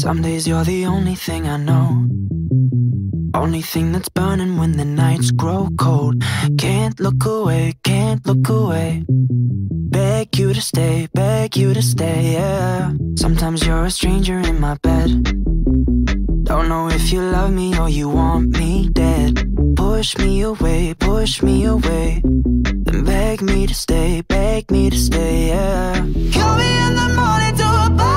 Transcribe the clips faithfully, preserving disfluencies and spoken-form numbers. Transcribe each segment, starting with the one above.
Some days you're the only thing I know, only thing that's burning when the nights grow cold. Can't look away, can't look away. Beg you to stay, beg you to stay, yeah. Sometimes you're a stranger in my bed. Don't know if you love me or you want me dead. Push me away, push me away, then beg me to stay, beg me to stay, yeah. Call me in the morning to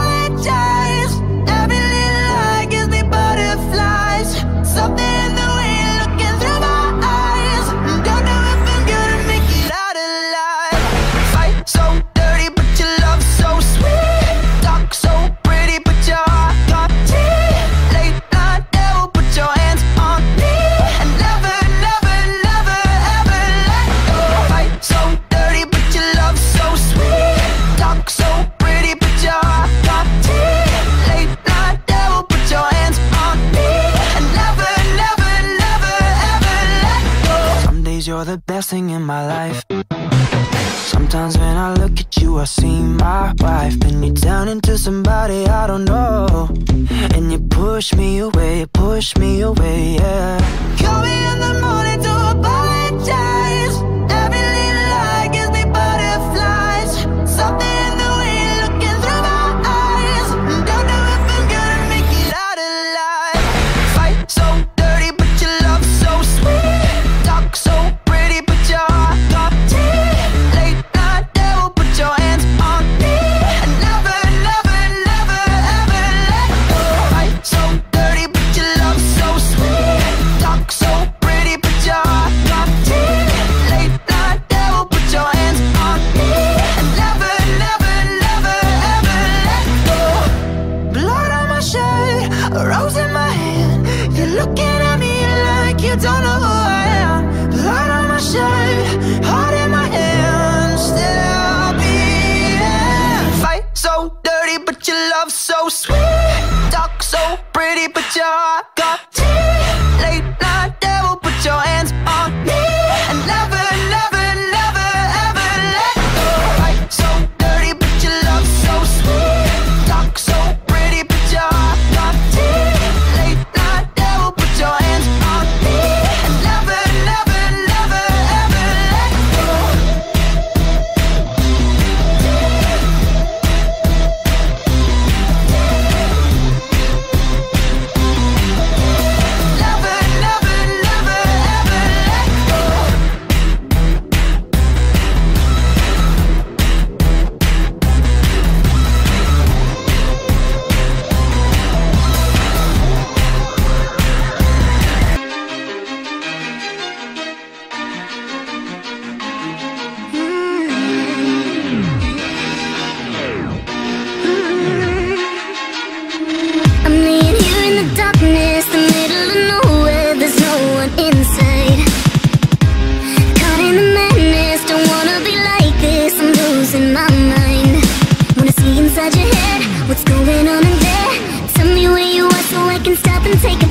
apologize. Every little lie gives me butterflies. Something in the way you're looking through my eyes. Don't know if I'm gonna make it out alive. Fight so dirty but your love so sweet. Talk so pretty but your heart got teeth. Late night devil, put your hands on me and never, never, never ever let go. Fight so dirty but your love so sweet. Talk so pretty but your heart got teeth. Late night devil, put your hands on me and never, never, never ever let go. Some days you're the best thing in my life. Sometimes when I look at you I see my wife, and you turn into somebody I don't know, and you push me away, push me away, yeah. Call me in the morning to apologize. Every little lie gives me butterflies. Something in the way you're looking through my eyes. Don't know if I'm gonna make it out alive. Fight so dirty but your love so sweet. Talk so pretty but your heart got teeth. Late night devil, put your hands on me and never, never, never ever let go. Fight so dirty but your love so sweet. Talk so pretty but your heart got teeth. Late night devil, put your hands on me and never, never, never ever let go. Blood on my shirt, a rose in my hand. You're looking at me like you don't know who I am. Blood on my shirt, heart in my hand, still beating. Fight so dirty but your love so sweet. Talk so pretty but your heart got teeth. Late night devil, put your hands on me and never, never, never ever let go. Fight so dirty but your love so sweet. Talk so pretty but your heart got teeth. Late night devil, put your hands on me and never, never, never ever let go. Never, never, never ever let go. I'm laying here in the darkness, the middle of nowhere, there's no one inside. Caught in the madness, don't wanna be like this, I'm losing my mind. Wanna see inside your head, what's going on in there? Tell me where you are so I can stop and take a